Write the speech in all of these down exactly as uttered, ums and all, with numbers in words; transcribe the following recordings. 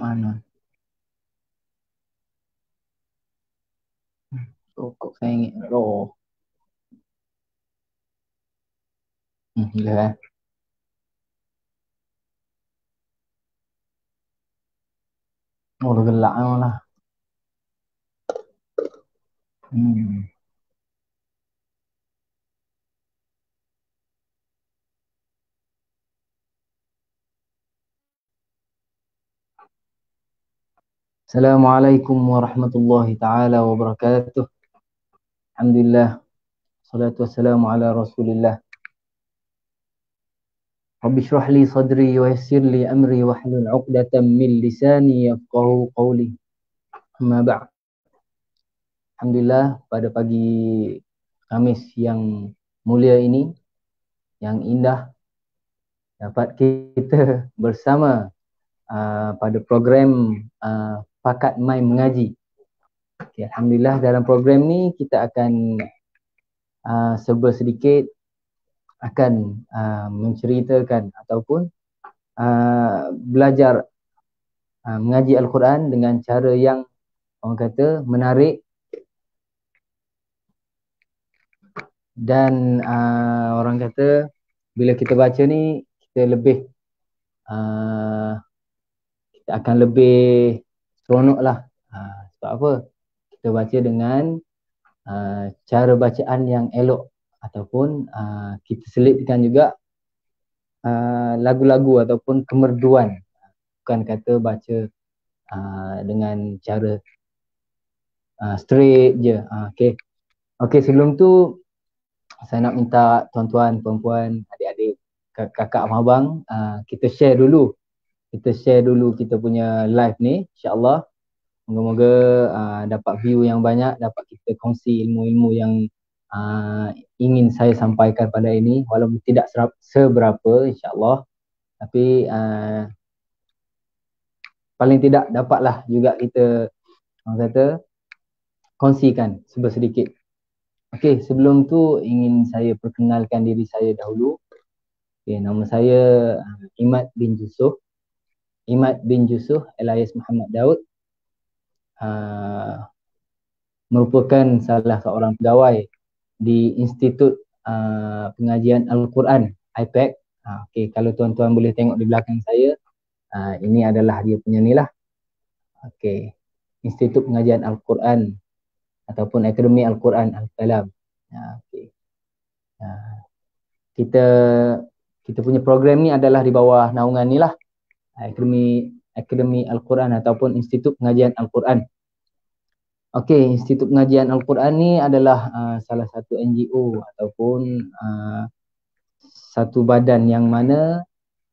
mana? Rokok saya ingin roh. Hmm, gila kan? Oh, udah gelap malah. Hmm. Assalamualaikum warahmatullahi taala wabarakatuh. Alhamdulillah. Salatu wassalamu ala Rasulillah. Rabbi shrah li sadri wa yassir li amri wahlul 'uqdatam min lisani yafqahu qawli. Amma ba'd. Alhamdulillah, pada pagi Kamis yang mulia ini, yang indah, dapat kita bersama uh, pada program uh, Pakat Mai Mengaji. Okay, Alhamdulillah, dalam program ni kita akan uh, serba sedikit akan uh, menceritakan ataupun uh, belajar uh, mengaji Al-Quran dengan cara yang orang kata menarik dan uh, orang kata bila kita baca ni kita lebih uh, kita akan lebih seronok lah. Uh, sebab apa? Kita baca dengan uh, cara bacaan yang elok ataupun uh, kita selitkan juga uh, lagu-lagu ataupun kemerduan. Bukan kata baca uh, dengan cara uh, straight je. Uh, okay. Okay, sebelum tu saya nak minta tuan-tuan, perempuan, adik-adik, kakak, abang, uh, kita share dulu. Kita share dulu kita punya live ni, insya-Allah. Moga-moga uh, dapat view yang banyak, dapat kita kongsi ilmu-ilmu yang uh, ingin saya sampaikan pada ini, walaupun tidak seberapa, insya-Allah. Tapi uh, paling tidak dapatlah juga kita, orang kata, kongsikan sedikit. Okey, sebelum tu ingin saya perkenalkan diri saya dahulu. Okay, nama saya uh, Imad bin Yusuf. Imad bin Yusuf alias Muhammad Daud. Uh, merupakan salah seorang pegawai di Institut uh, Pengajian Al-Quran, I P A C. Uh, okay, kalau tuan-tuan boleh tengok di belakang saya, uh, ini adalah dia punya ni lah. Okay, Institut Pengajian Al-Quran ataupun Akademi Al-Quran Al-Kalam. Uh, okay. Uh, kita kita punya program ni adalah di bawah naungan ni lah, Akademi Akademi Al-Quran ataupun Institut Pengajian Al-Quran. Okey, Institut Pengajian Al-Quran ni adalah uh, salah satu N G O ataupun uh, satu badan yang mana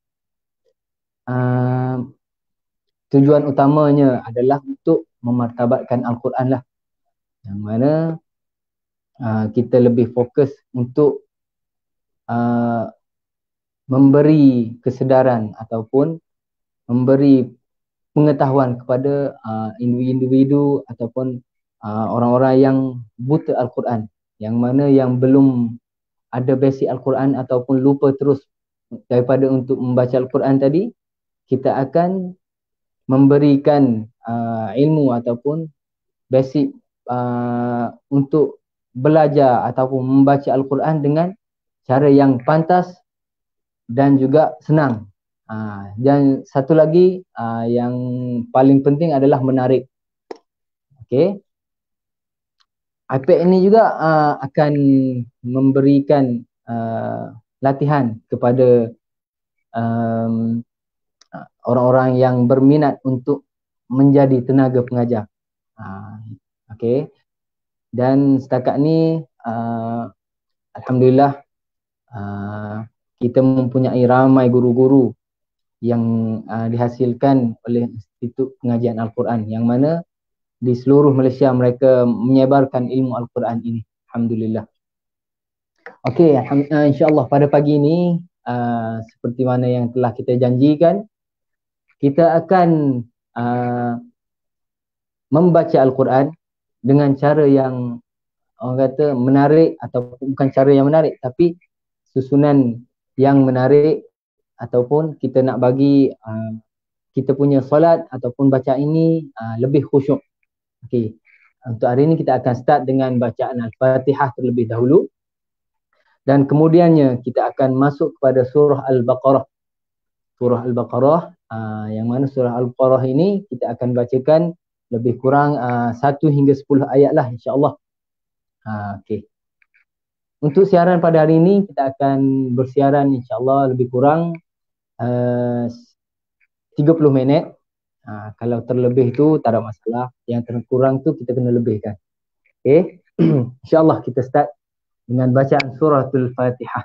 uh, tujuan utamanya adalah untuk memartabatkan Al-Quran lah. Yang mana uh, kita lebih fokus untuk uh, memberi kesedaran ataupun memberi pengetahuan kepada uh, individu-individu ataupun uh, orang-orang yang buta Al-Quran, yang mana yang belum ada basic Al-Quran ataupun lupa terus daripada untuk membaca Al-Quran tadi, kita akan memberikan uh, ilmu ataupun basic uh, untuk belajar ataupun membaca Al-Quran dengan cara yang pantas dan juga senang. Uh, dan satu lagi uh, yang paling penting adalah menarik. Okay. I P A C ini juga uh, akan memberikan uh, latihan kepada um, orang-orang yang berminat untuk menjadi tenaga pengajar. Uh, okay. Dan setakat ni uh, Alhamdulillah uh, kita mempunyai ramai guru-guru yang uh, dihasilkan oleh Institut Pengajian Al-Quran, yang mana di seluruh Malaysia mereka menyebarkan ilmu Al-Quran ini. Alhamdulillah. Okey, uh, insya-Allah pada pagi ini uh, seperti mana yang telah kita janjikan, kita akan uh, membaca Al-Quran dengan cara yang orang kata menarik, atau bukan cara yang menarik tapi susunan yang menarik, ataupun kita nak bagi uh, kita punya solat ataupun bacaan ini uh, lebih khusyuk. Okey. Untuk hari ini kita akan start dengan bacaan Al-Fatihah terlebih dahulu. Dan kemudiannya kita akan masuk kepada surah Al-Baqarah. Surah Al-Baqarah, uh, yang mana surah Al-Baqarah ini kita akan bacakan lebih kurang uh, satu hingga sepuluh ayat lah, insyaAllah. Uh, Okey. Untuk siaran pada hari ini, kita akan bersiaran insyaAllah lebih kurang uh, tiga puluh minit. Uh, kalau terlebih tu tak ada masalah. Yang terkurang tu kita kena lebihkan. Okey. InsyaAllah kita start dengan bacaan suratul Fatihah.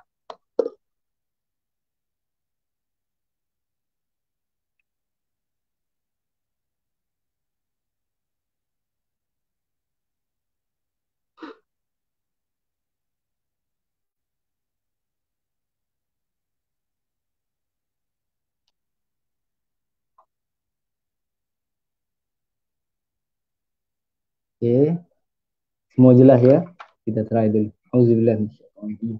Okey. Semua jelas ya? Kita try dulu. Auzubillah minasyaitanir.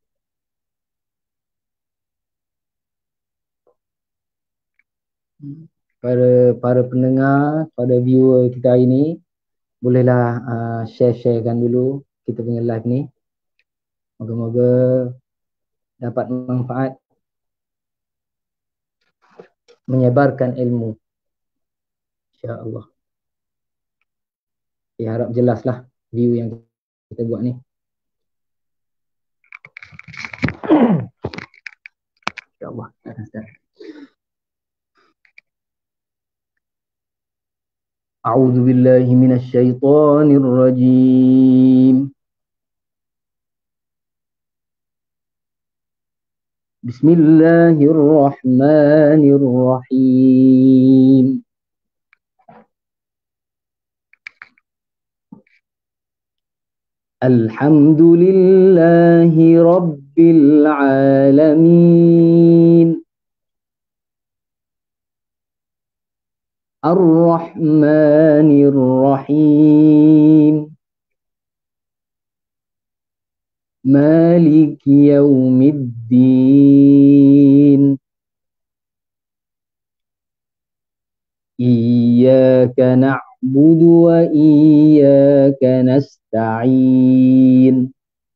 Para para pendengar, pada viewer kita hari ni, bolehlah uh, share-sharekan dulu kita punya live ni. Moga-moga dapat manfaat, menyebarkan ilmu, insya-Allah. Ya, harap jelaslah view yang kita buat ni. InsyaAllah. A'udzu billahi minasy syaithanir rajim. Bismillahirrahmanirrahim. Alhamdulillahi rabbil alamin. Ar-Rahmanir Rahim. Maliki yaumiddin. Iyyaka na'budu wa iyyaka nasta'in.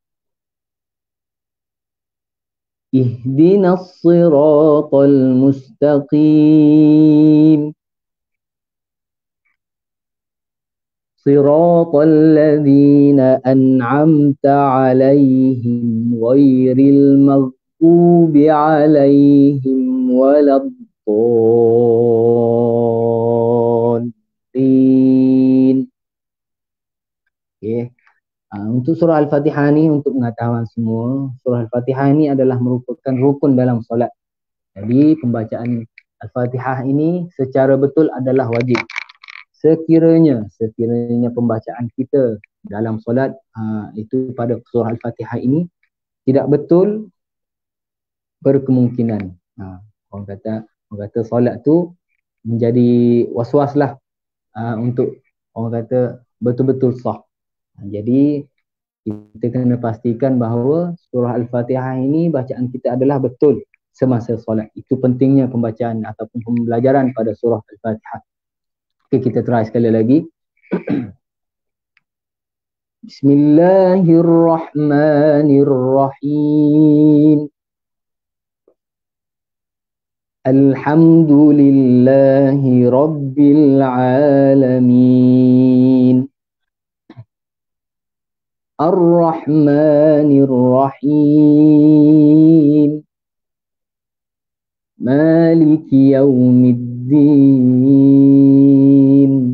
Ihdinas siratal mustaqim. Siratal ladzina an'amta 'alaihim ghairil maghdubi 'alaihim waladdallin. Okey. Uh, untuk surah Al-Fatihah ni, untuk pengetahuan semua, surah Al-Fatihah ini adalah merupakan rukun dalam solat. Jadi pembacaan Al-Fatihah ini secara betul adalah wajib. Sekiranya, sekiranya pembacaan kita dalam solat uh, itu pada surah Al-Fatihah ini tidak betul, berkemungkinan uh, orang kata orang kata solat tu menjadi was-was lah, uh, untuk orang kata betul-betul sah. Uh, jadi kita kena pastikan bahawa surah Al-Fatihah ini bacaan kita adalah betul semasa solat. Itu pentingnya pembacaan ataupun pembelajaran pada surah Al-Fatihah. Okay, kita try sekali lagi. Bismillahirrahmanirrahim. Alhamdulillahi rabbil alamin. Ar-Rahmanir-Rahim. Maliki yaumiddin.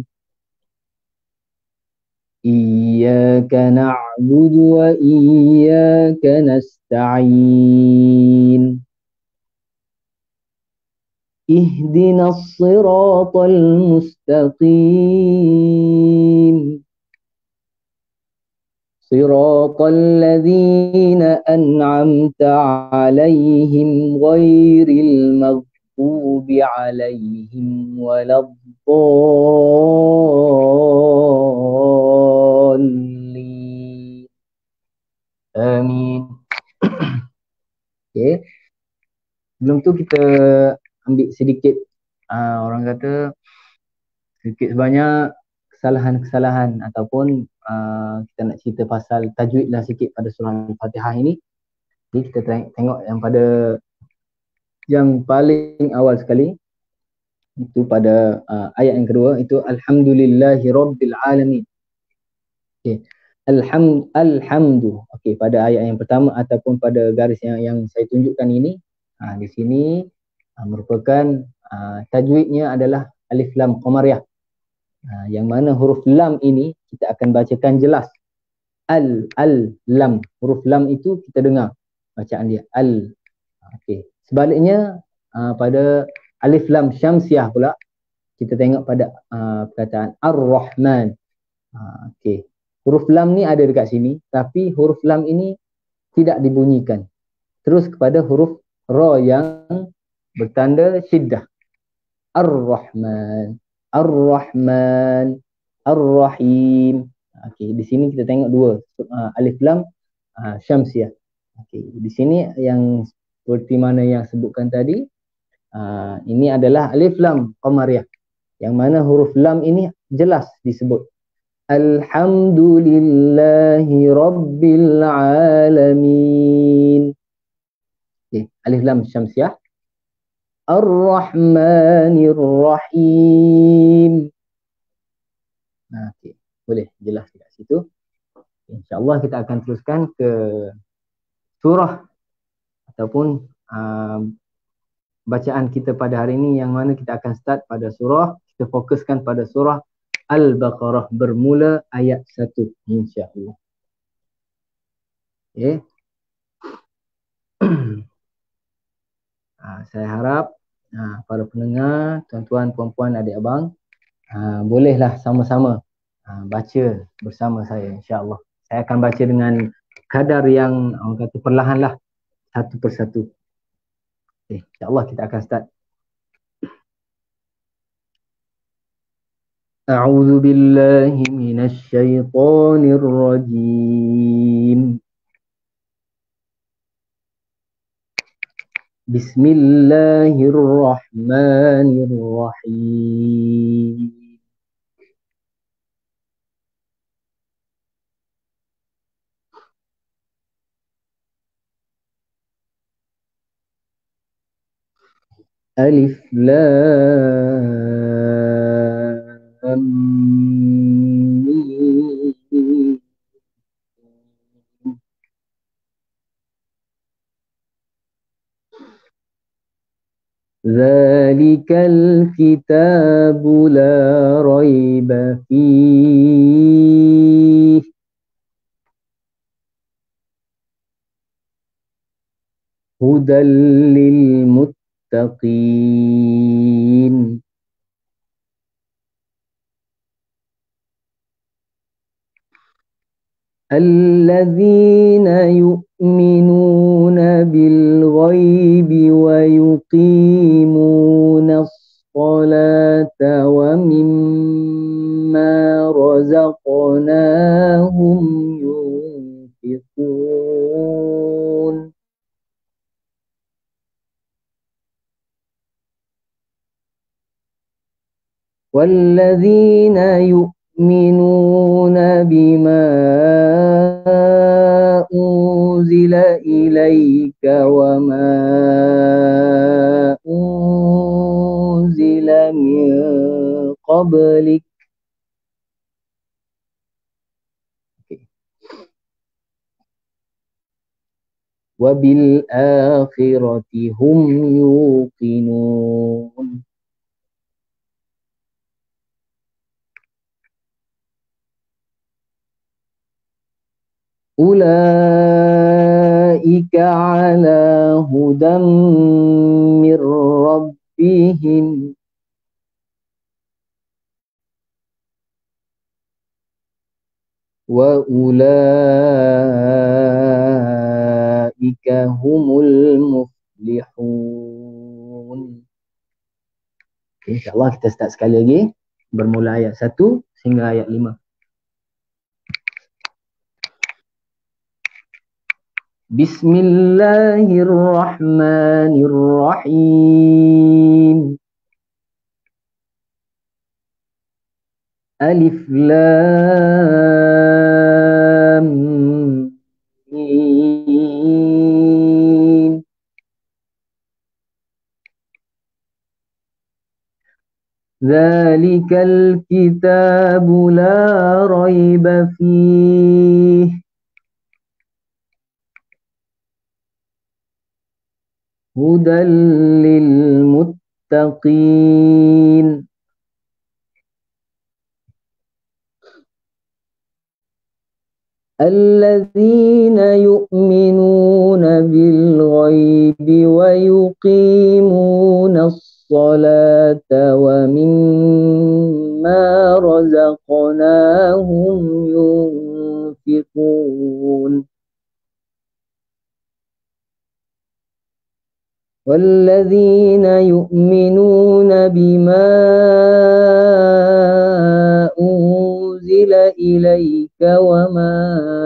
Iyyaka na'budu wa iyyaka nasta'in. Ihdinas siratal mustaqim. Siratal ladzina an'amta 'alaihim ghairil maghdubi 'alaihim waladdallin. Amin. Okey. Sebelum tu kita ambil sedikit uh, orang kata sedikit sebanyak kesalahan-kesalahan ataupun uh, kita nak cerita pasal tajwid lah sikit pada surah Al-Fatihah ini. Jadi kita tengok yang pada yang paling awal sekali itu pada uh, ayat yang kedua itu alhamdulillahi rabbil alamin. Okey. Alham alhamdu. Okey, pada ayat yang pertama ataupun pada garis yang yang saya tunjukkan ini, ha, di sini ha, merupakan ha, tajwidnya adalah alif lam qamariyah. Ha, yang mana huruf lam ini kita akan bacakan jelas. Al al lam. Huruf lam itu kita dengar bacaan dia al. Okey. Sebaliknya uh, pada alif lam syamsiah pula kita tengok pada uh, perkataan ar-rahman. Uh, Okey. Huruf lam ni ada dekat sini tapi huruf lam ini tidak dibunyikan. Terus kepada huruf ra yang bertanda syiddah. Ar-rahman, ar-rahman, ar-rahim. Okey, di sini kita tengok dua uh, alif lam uh, syamsiah. Okey, di sini yang seperti mana yang sebutkan tadi, uh, ini adalah alif lam qamariyah. Yang mana huruf lam ini jelas disebut. Alhamdulillahi rabbil alamin. Okay. Alif lam syamsiah. Ar-Rahmanir Rahim. Nah, okay. Boleh jelas dekat situ. InsyaAllah kita akan teruskan ke surah ataupun uh, bacaan kita pada hari ini yang mana kita akan start pada surah, kita fokuskan pada surah Al-Baqarah bermula ayat satu insya-Allah. Okay. ha, saya harap ha, para pendengar, tuan-tuan, puan-puan, adik abang, ha, bolehlah sama-sama ha, baca bersama saya insya-Allah. Saya akan baca dengan kadar yang orang kata perlahanlah, satu persatu. Okay, insya-Allah kita akan start. أعوذ بالله من الشيطان الرجيم بسم الله الرحمن الرحيم ألف لام ميم ذلك الكتاب لا ريب فيه هدى للمتقين الذين يؤمنون بالغيب ويقيمون الصلاة ومما رزقناهم ينفقون والذين يؤمنون بما أنزل إليك وما أنزل من قبلك وبالآخرة هم يوقنون أولئك على هدى من ربهم وأولئك هم المفلحون. InsyaAllah kita start sekali lagi bermula ayat satu sehingga ayat lima. Bismillahirrahmanirrahim. Alif Lam Mim. Zalikal kitabu la raiba fih. Hudan lil muttaqin. الذين يؤمنون بالغيب ويقيمون الصلاة ومما رزقناهم ينفقون والذين يؤمنون بما أنزل إليك وما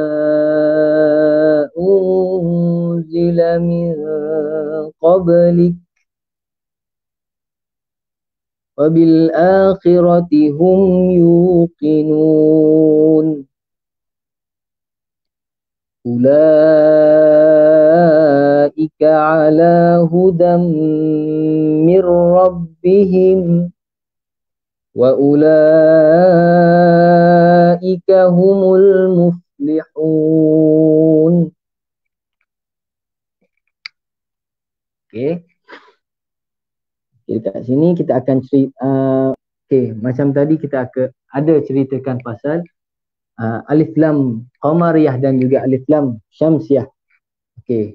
أنزل من قبلك وبالآخرة هم يوقنون أولئك على هدى من ربهم وأولئك هم المفلحون. Okay. Okay, kat sini kita akan cerita, uh, okay, macam tadi kita akan ada ceritakan pasal uh, Alif Lam Qamariyah dan juga Alif Lam Syamsiyah. Okay.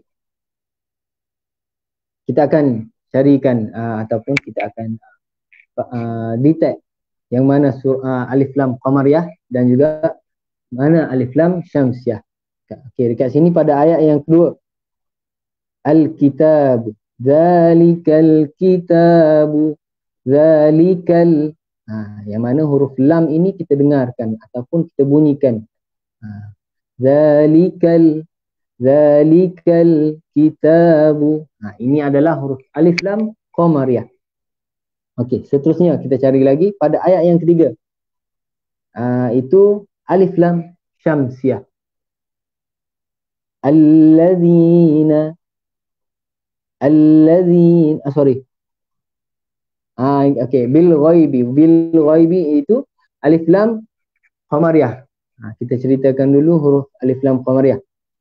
Kita akan carikan uh, ataupun kita akan uh, detect yang mana uh, Alif Lam Qamariyah dan juga mana Alif Lam Syamsiyah. Okay, dekat sini pada ayat yang kedua, Al-Kitab, Zalikal Kitabu, Zalikal. Ha, yang mana huruf lam ini kita dengarkan ataupun kita bunyikan. Ha, Zalikal, Zalikal Kitabu. Ha, ini adalah huruf Alif Lam Qamariyah. Okey, seterusnya kita cari lagi pada ayat yang ketiga. Ha, itu Alif Lam Syamsiyah. Alladzina Alladzina, ah, sorry. Ah, okey, bil ghaibi. Bil ghaibi itu Alif Lam Qamariyah. Ha, kita ceritakan dulu huruf Alif Lam Qamariyah.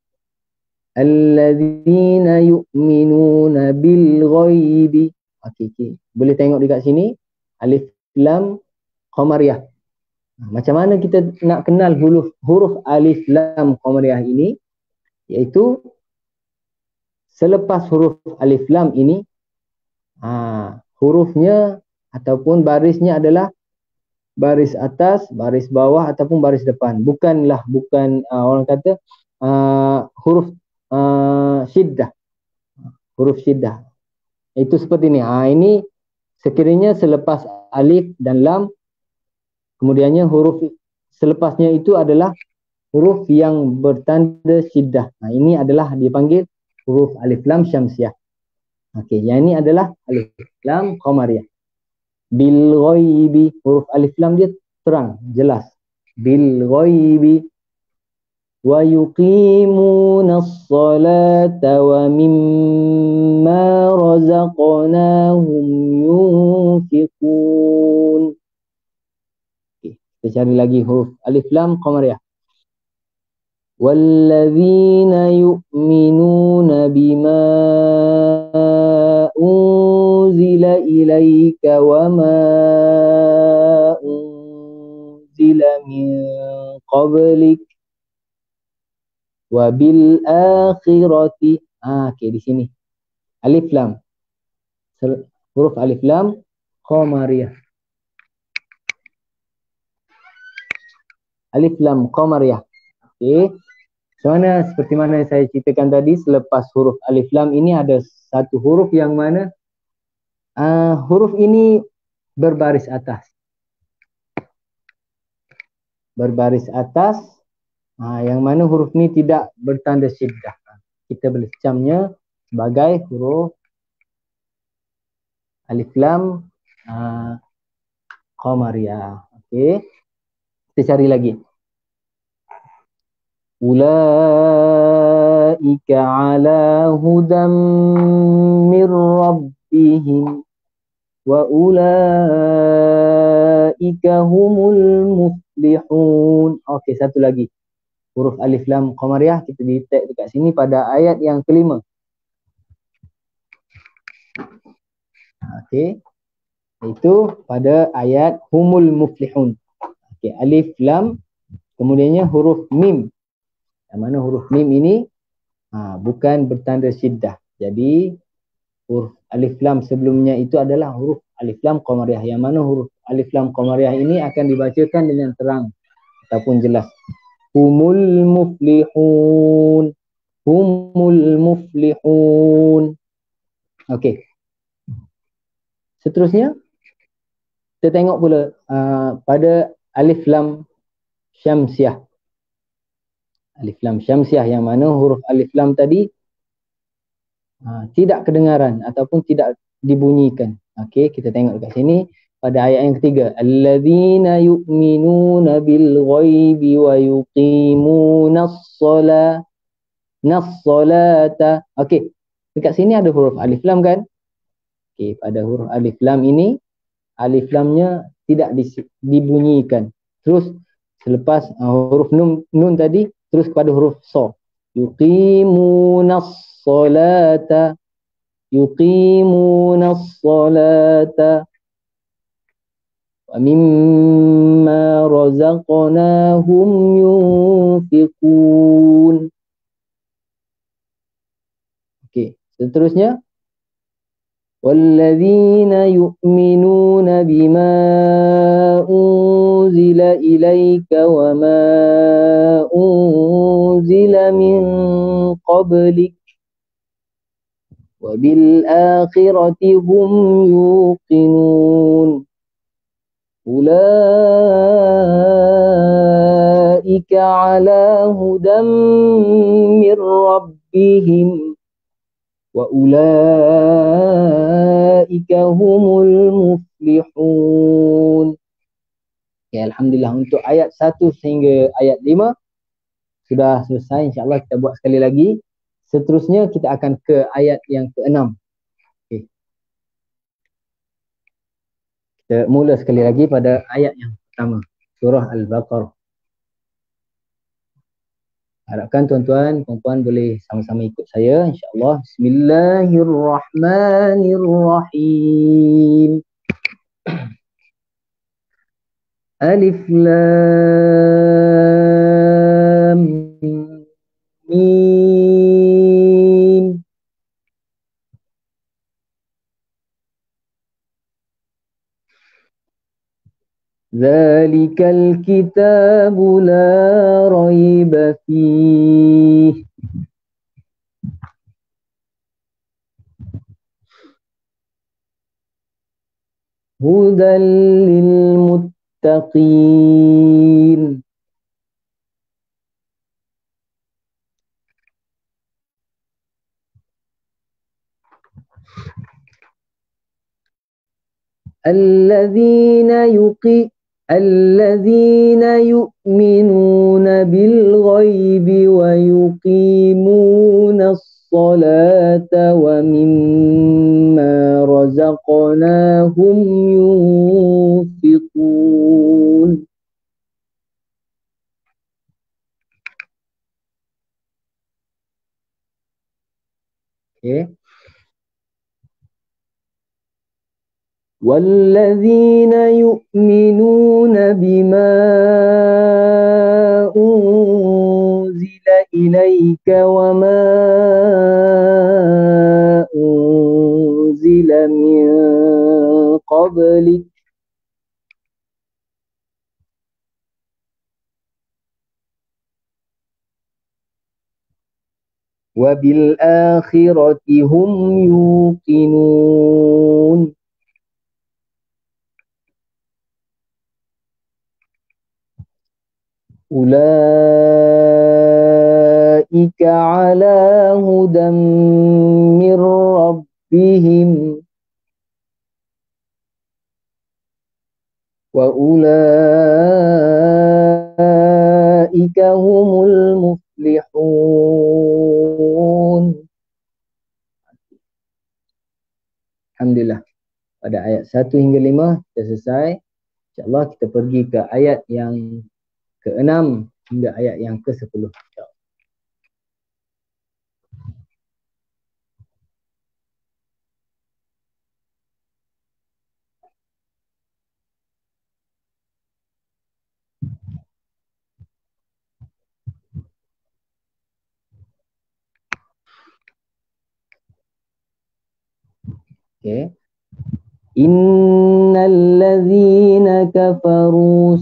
Alladzina yu'minuna bil ghaibi. Okey, okey. Boleh tengok dekat sini Alif Lam Qamariyah. Ha, macam mana kita nak kenal huruf huruf Alif Lam Qamariyah ini? Iaitu selepas huruf Alif Lam ini, ha, hurufnya ataupun barisnya adalah baris atas, baris bawah ataupun baris depan. Bukanlah, bukan uh, orang kata uh, huruf uh, syiddah. Huruf syiddah. Itu seperti ini. Ha, ini sekiranya selepas alif dan lam, kemudiannya huruf selepasnya itu adalah huruf yang bertanda syiddah. Ha, ini adalah dipanggil huruf Alif Lam Syamsiyah. Okey, yang ini adalah Alif Lam Qamariyah. Bil ghaibi, huruf Alif Lam dia terang, jelas. Bil ghaibi wa yuqimuna as-salata wa mimma razaqnahum yunfiqun. Okey, kita cari lagi huruf Alif Lam Qamariyah. وَالَّذِينَ يُؤْمِنُونَ بِمَا أُنْزِلَ إِلَيْكَ وَمَا أُنْزِلَ مِنْ قَبْلِكَ وَبِالْآخِرَةِ. Ah, okay, di sini Alif Lam, huruf Alif Lam Qamariyah. Alif Lam Qamariyah. Okay. So, mana, seperti mana saya ceritakan tadi, selepas huruf Alif Lam ini ada satu huruf yang mana uh, huruf ini berbaris atas. Berbaris atas, uh, yang mana huruf ini tidak bertanda syiddah. Kita boleh camnya sebagai huruf Alif Lam uh, Qamariyah. Okay. Kita cari lagi. Ulaika ala hudam mir rabbihim wa ulaika humul muflihun. Okey, satu lagi. Huruf alif lam qamariyah kita detect dekat sini pada ayat yang kelima. Okey. Itu pada ayat humul muflihun. Okey, alif lam kemudiannya huruf mim. Yang mana huruf mim ini ha, bukan bertanda syiddah. Jadi huruf alif lam sebelumnya itu adalah huruf alif lam qamariyah. Yang mana huruf alif lam qamariyah ini akan dibacakan dengan terang ataupun jelas. Humul muflihun. Humul muflihun. Okey. Seterusnya kita tengok pula uh, pada alif lam syamsiah. Alif lam syamsiah yang mana huruf alif lam tadi uh, tidak kedengaran ataupun tidak dibunyikan. Okey, kita tengok dekat sini pada ayat yang ketiga. Alladzina yu'minuna bil ghaibi wa yuqimunas shalah nas salata. Okey, dekat sini ada huruf alif lam kan? Okey, pada huruf alif lam ini alif lamnya tidak dibunyikan. Terus selepas uh, huruf nun, nun tadi terus kepada huruf sa. Yuqimunas salata. Yuqimunas salata. Wa mimma razaqnahum yunfiqun. Okey, seterusnya وَالَّذِينَ يُؤْمِنُونَ بِمَا أُنْزِلَ إِلَيْكَ وَمَا أُنْزِلَ مِنْ قَبْلِكَ وَبِالْآخِرَةِ هُمْ يُوقِنُونَ أُولَئِكَ عَلَى هُدًى مِنْ رَبِّهِمْ wa ulaika humul muflihun. Ya, alhamdulillah untuk ayat satu sehingga ayat lima sudah selesai. InsyaAllah kita buat sekali lagi. Seterusnya kita akan ke ayat yang keenam. Okay. Kita mula sekali lagi pada ayat yang pertama, surah Al-Baqarah. Harapkan tuan-tuan, puan-puan boleh sama-sama ikut saya, insya-Allah. Bismillahirrahmanirrahim. Alif lam mim. Zalikal kitabu la raiba fih. Hudan lil muttaqin. Alladzina yuqi Alladzina yu'minuna bil ghaibi wa yuqimunas salata wa mimma razaqnahum yunfiqun. Okay. وَالَّذِينَ يُؤْمِنُونَ بِمَا أُنْزِلَ إِلَيْكَ وَمَا أُنْزِلَ مِنْ قَبْلِكَ وَبِالْآخِرَةِ هُمْ يُوقِنُونَ. Ulaika ala hudam mir rabbihim wa ulaika humul muflihun. Alhamdulillah. Pada ayat satu hingga lima kita selesai. InsyaAllah kita pergi ke ayat yang keenam hingga ayat yang ke sepuluh. Okay. Innal ladzina kafaru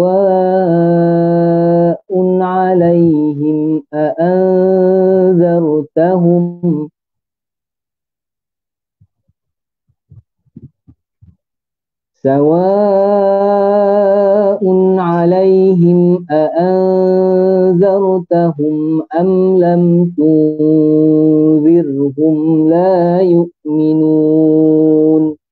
sawa'un 'alaihim a anzartahum sawa'un 'alaihim a anzartahum am lam tunzirhum la yu'minun.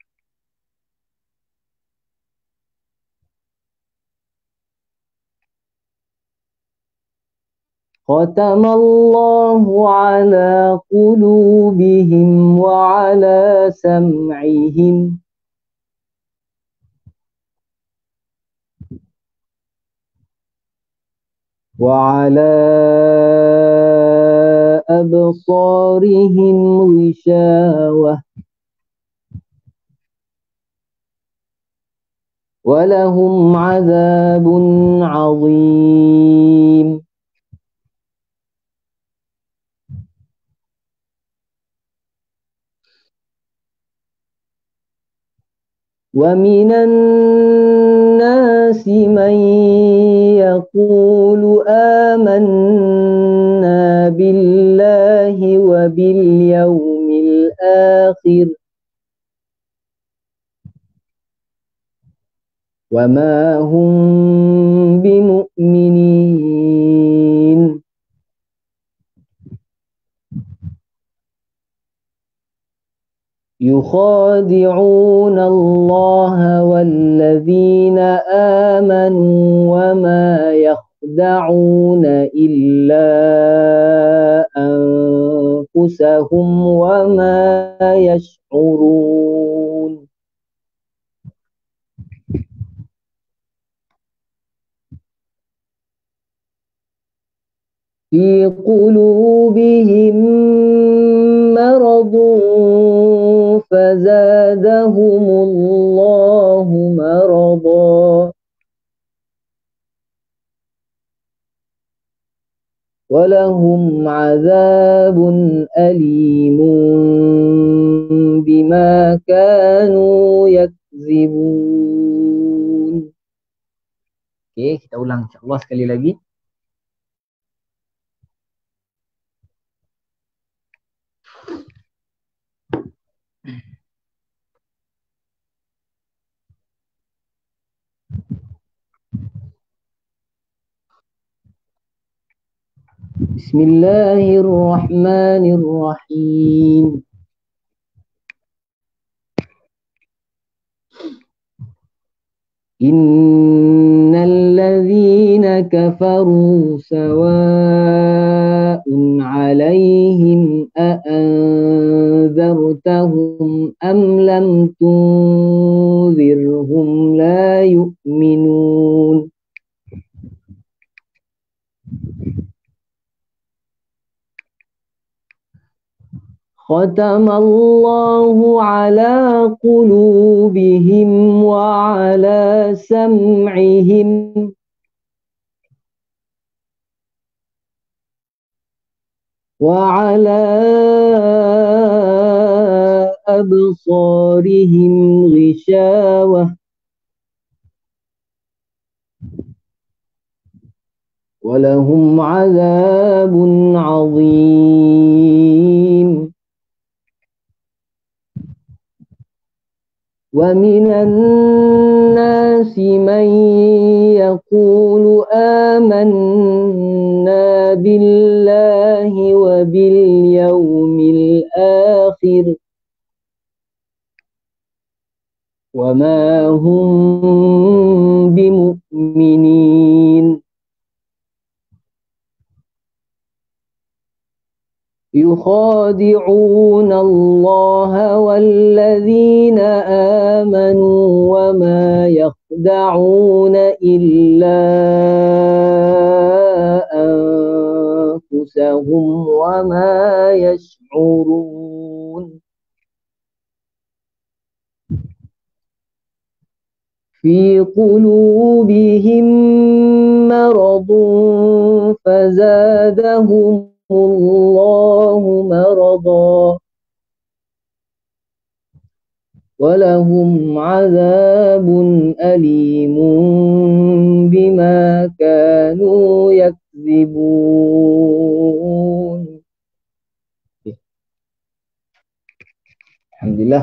Khatamallahu ala qulubihim wa ala sam'ihim wa ala absarihim ghishawah wa lahum 'adzabun 'adzim. Wa minan nasi man yaqulu amanna billahi wa bil yawmil akhir wa ma hum bimu'minin. يخادعون الله والذين آمنوا وما يخدعون إلا أنفسهم وما يشعرون. في قلوبهم مرض فزادهم الله مرضا ولهم عذاب أليم بما كانوا يكذبون. Okey, kita ulang insya-Allah sekali lagi. Bismillahirrahmanirrahim. Innal ladzina kafaru sawa'un 'alaihim a anzartahum am lam tunzirhum la yu'minun. Khatamallahu ala qulubihim wa ala sam'ihim wa ala absarihim ghishawah wa lahum 'adzabun 'adzim. Wa minan nasi man yaqulu amanna billahi wa bil yawmil akhir wa ma hum bimu'minin. يخادعون الله والذين آمنوا وما يخدعون إلا أنفسهم وما يشعرون. في قلوبهم مرض فزادهم الله مرضا ولهم عذاب أليم بما كانوا يكذبون. Alhamdulillah,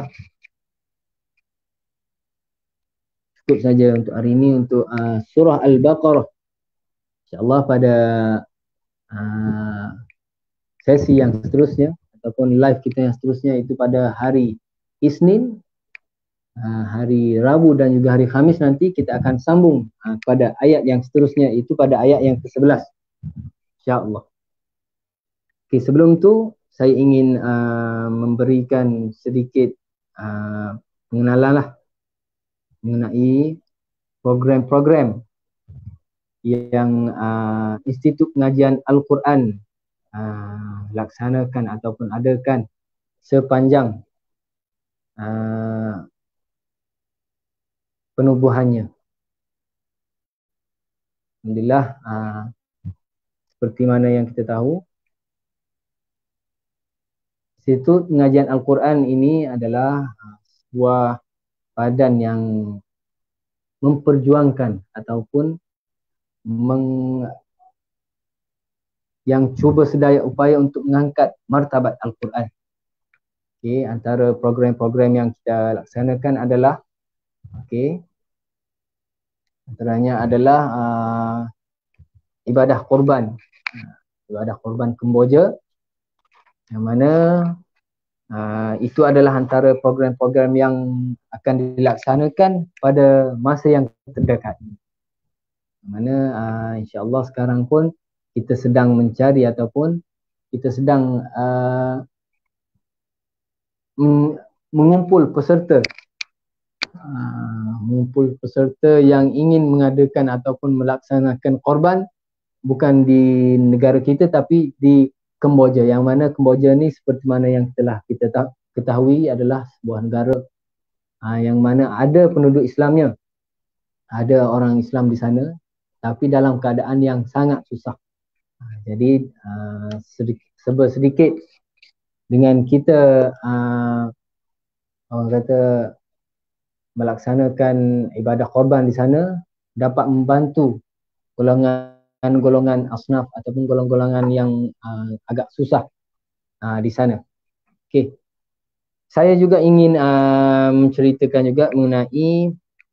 cukup saja untuk hari ini untuk uh, surah Al-Baqarah. InsyaAllah pada uh, sesi yang seterusnya ataupun live kita yang seterusnya itu pada hari Isnin, uh, hari Rabu dan juga hari Khamis nanti kita akan sambung uh, pada ayat yang seterusnya itu pada ayat yang ke sebelas, insyaAllah. Okay, sebelum itu saya ingin uh, memberikan sedikit uh, pengenalan lah mengenai program-program yang uh, Institut Pengajian Al-Quran uh, laksanakan ataupun adakan sepanjang uh, penubuhannya. Alhamdulillah, uh, seperti mana yang kita tahu, Institut Pengajian Al-Quran ini adalah uh, sebuah badan yang memperjuangkan ataupun meng, yang cuba sedaya upaya untuk mengangkat martabat Al-Quran. Okay, antara program-program yang kita laksanakan adalah okay, antaranya adalah uh, ibadah korban, ibadah korban Kemboja, yang mana Uh, itu adalah antara program-program yang akan dilaksanakan pada masa yang terdekat. Mana uh, insya-Allah sekarang pun kita sedang mencari ataupun kita sedang uh, mengumpul peserta, uh, mengumpul peserta yang ingin mengadakan ataupun melaksanakan korban bukan di negara kita tapi di Kemboja, yang mana Kemboja ni seperti mana yang telah kita ketahui adalah sebuah negara uh, yang mana ada penduduk Islamnya, ada orang Islam di sana, tapi dalam keadaan yang sangat susah. Uh, jadi uh, sedikit, sedikit dengan kita uh, orang kata melaksanakan ibadah korban di sana dapat membantu golongan golongan asnaf ataupun golongan-golongan yang uh, agak susah uh, di sana. Okey. Saya juga ingin uh, menceritakan juga mengenai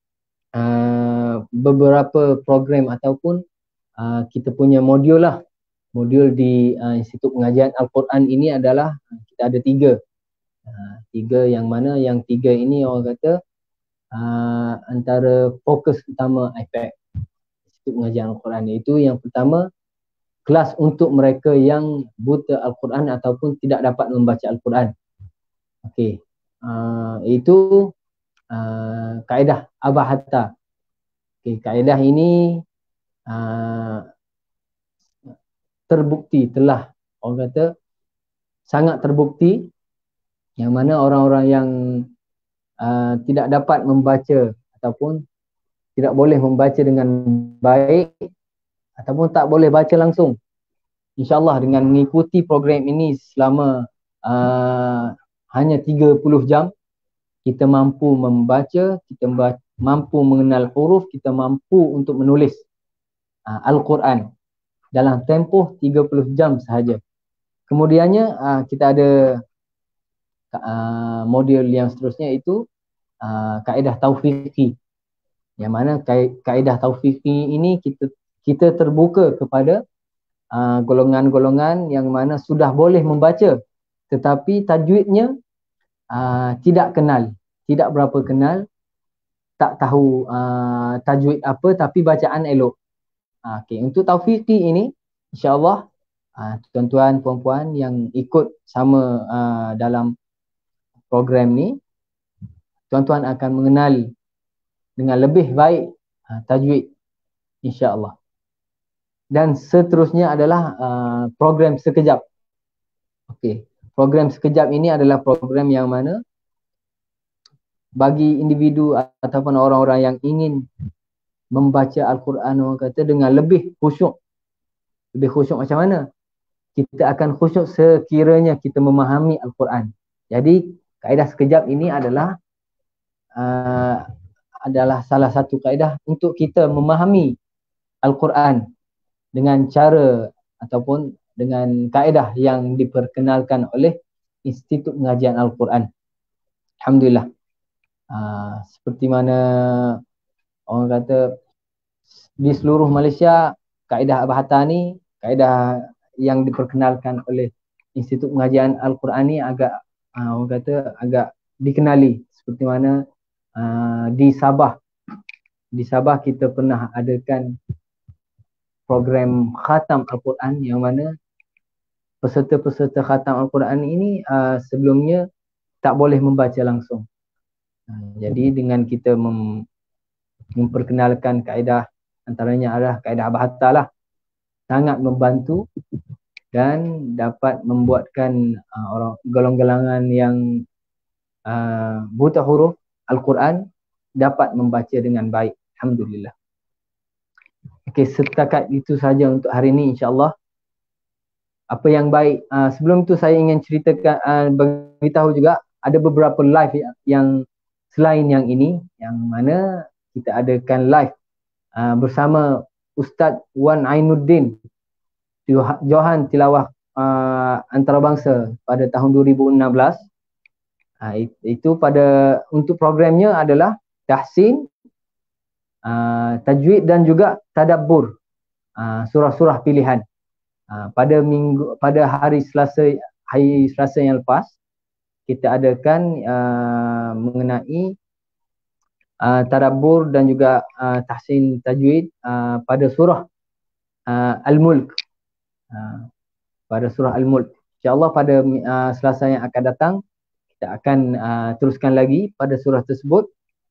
uh, beberapa program ataupun uh, kita punya modul lah. Modul di uh, Institut Pengajian Al-Quran ini adalah kita ada tiga. Uh, tiga yang mana yang tiga ini orang kata uh, antara fokus utama I P A C Pengajian Al-Quran, iaitu yang pertama kelas untuk mereka yang buta Al-Quran ataupun tidak dapat membaca Al-Quran. Okey, uh, itu uh, kaedah Abahata. Okey, kaedah ini uh, terbukti telah orang kata sangat terbukti yang mana orang-orang yang uh, tidak dapat membaca ataupun tidak boleh membaca dengan baik ataupun tak boleh baca langsung, InsyaAllah dengan mengikuti program ini selama uh, hanya tiga puluh jam, kita mampu membaca, kita mampu mengenal huruf, kita mampu untuk menulis uh, Al-Quran dalam tempoh tiga puluh jam sahaja. Kemudiannya uh, kita ada uh, modul yang seterusnya itu uh, kaedah taufiqi, yang mana kaedah taufiqi ini kita kita terbuka kepada uh, golongan-golongan yang mana sudah boleh membaca tetapi tajwidnya uh, tidak kenal, tidak berapa kenal, tak tahu uh, tajwid apa tapi bacaan elok. Uh, okay. Untuk taufiqi ini insya-Allah uh, tuan-tuan, puan-puan yang ikut sama uh, dalam program ni, tuan-tuan akan mengenal dengan lebih baik uh, tajwid, insya-Allah. Dan seterusnya adalah uh, program sekejap. Okey, program sekejap ini adalah program yang mana bagi individu ataupun orang-orang yang ingin membaca Al-Quran, orang kata, dengan lebih khusyuk. Lebih khusyuk macam mana? Kita akan khusyuk sekiranya kita memahami Al-Quran. Jadi kaedah sekejap ini adalah uh, adalah salah satu kaedah untuk kita memahami Al-Quran dengan cara ataupun dengan kaedah yang diperkenalkan oleh Institut Pengajian Al-Quran. Alhamdulillah. Uh, seperti mana orang kata di seluruh Malaysia, kaedah Abahata ni, kaedah yang diperkenalkan oleh Institut Pengajian Al-Quran ni agak uh, orang kata agak dikenali. Seperti mana uh, di Sabah, di Sabah kita pernah adakan program khatam Al-Quran yang mana peserta-peserta khatam Al-Quran ini uh, sebelumnya tak boleh membaca langsung. Uh, jadi dengan kita mem memperkenalkan kaedah, antaranya adalah kaedah Abahata lah, sangat membantu dan dapat membuatkan uh, orang golongan-golongan yang uh, buta huruf Al-Quran dapat membaca dengan baik. Alhamdulillah. Okey, setakat itu saja untuk hari ini, insya-Allah. Apa yang baik, uh, sebelum itu saya ingin ceritakan, uh, beritahu juga ada beberapa live yang selain yang ini, yang mana kita adakan live uh, bersama Ustaz Wan Ainuddin Johan Tilawah uh, Antarabangsa pada tahun dua ribu enam belas. Uh, itu pada untuk programnya adalah tahsin, uh, tajwid dan juga tadabbur uh, surah-surah pilihan. Uh, pada minggu pada hari Selasa hari Selasa yang lepas kita adakan uh, mengenai Uh, tadabbur dan juga uh, tahsin tajwid uh, pada surah uh, Al-Mulk, uh, pada surah Al-Mulk. InsyaAllah pada uh, Selasa yang akan datang kita akan uh, teruskan lagi pada surah tersebut.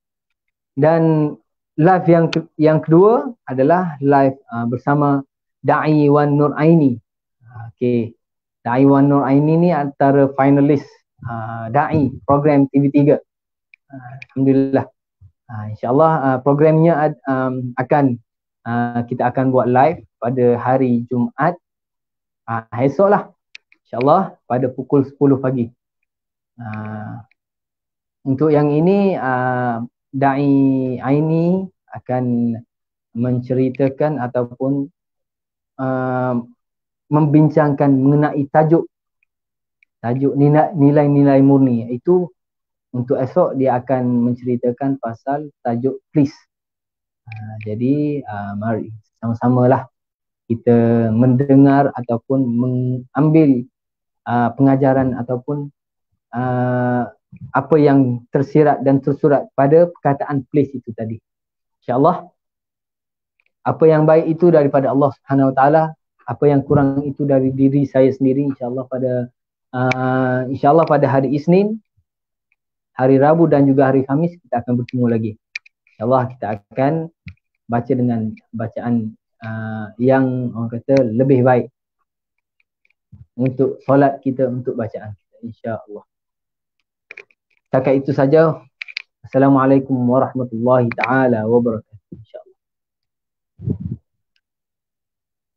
Dan live yang ke yang kedua adalah live uh, bersama Da'i Wan Nur Aini. Okey, Da'i Wan Nur Aini ni antara finalis uh, Da'i program T V tiga. Uh, Alhamdulillah. Uh, InsyaAllah uh, programnya um, akan uh, kita akan buat live pada hari Jumaat uh, esok lah, InsyaAllah pada pukul sepuluh pagi. Uh, untuk yang ini uh, Da'i Aini akan menceritakan ataupun uh, membincangkan mengenai tajuk tajuk nilai-nilai murni, iaitu untuk esok dia akan menceritakan pasal tajuk please. Uh, jadi uh, mari sama-samalah kita mendengar ataupun mengambil uh, pengajaran ataupun uh, apa yang tersirat dan tersurat pada perkataan please itu tadi. InsyaAllah apa yang baik itu daripada Allah Subhanahu Wa Taala, apa yang kurang itu dari diri saya sendiri. InsyaAllah pada uh, InsyaAllah pada hari Isnin, hari Rabu dan juga hari Khamis kita akan bertemu lagi. InsyaAllah kita akan baca dengan bacaan uh, yang orang kata lebih baik untuk solat kita, untuk bacaan kita, insya-Allah. Setakat itu saja. Assalamualaikum warahmatullahi taala wabarakatuh. InsyaAllah.